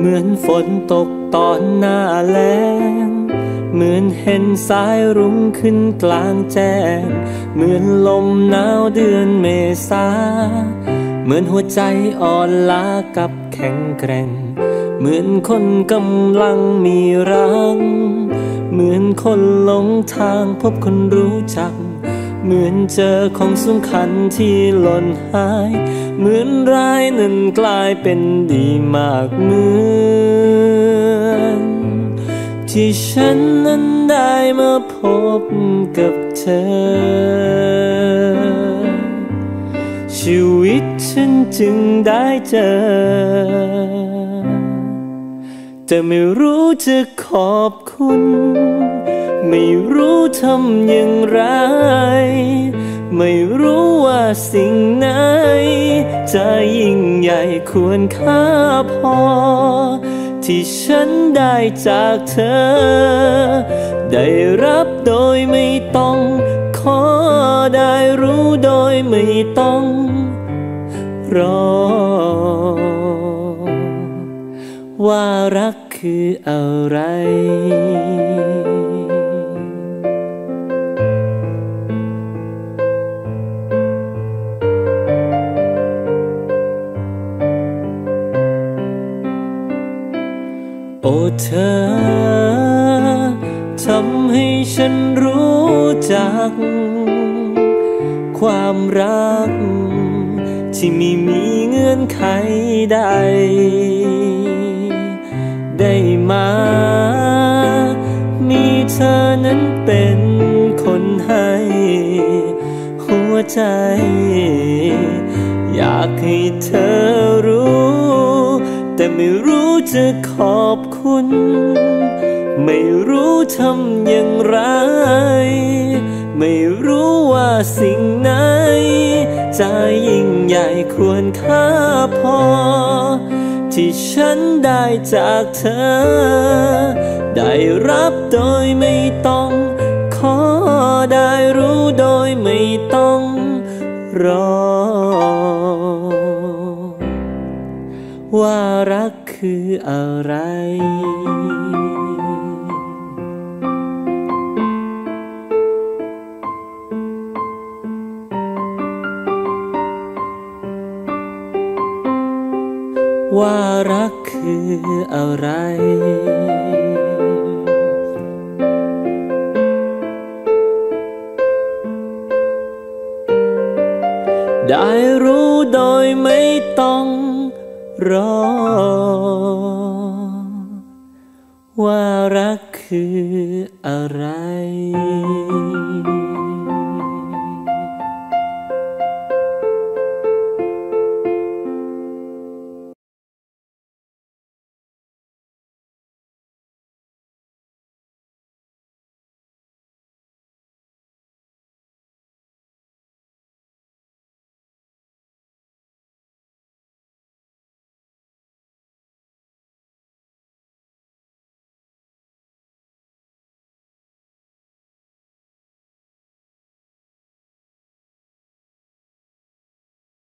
เหมือนฝนตกตอนหน้าแล้งเหมือนเห็นสายรุ้งขึ้นกลางแจ้งเหมือนลมหนาวเดือนเมษาเหมือนหัวใจอ่อนล้ากับแข็งแกร่งเหมือนคนกำลังมีรักเหมือนคนหลงทางพบคนรู้จักเหมือนเจอของสำคัญที่หล่นหายเหมือนร้ายนั้นกลายเป็นดีมากเหมือนที่ฉันนั้นได้มาพบกับเธอชีวิตฉันจึงได้เจอแต่ไม่รู้จะขอบคุณไม่รู้ทำอย่างไรไม่รู้ว่าสิ่งไหนจะยิ่งใหญ่ควรค่าพอที่ฉันได้จากเธอได้รับโดยไม่ต้องขอได้รู้โดยไม่ต้องรอว่ารักคืออะไรโอ้เธอทำให้ฉันรู้จักความรักที่ไม่มีเงื่อนไขใดได้มามีเธอนั้นเป็นคนให้หัวใจอยากให้เธอรู้แต่ไม่รู้จะขอบคุณไม่รู้ทำอย่างไรไม่รู้ว่าสิ่งไหนจะยิ่งใหญ่ควรค่าพอที่ฉันได้จากเธอได้รับโดยไม่ต้องขอได้รู้โดยไม่ต้องรอว่ารักคืออะไรว่ารักคืออะไรได้รู้โดยไม่ต้องรอว่ารักคืออะไร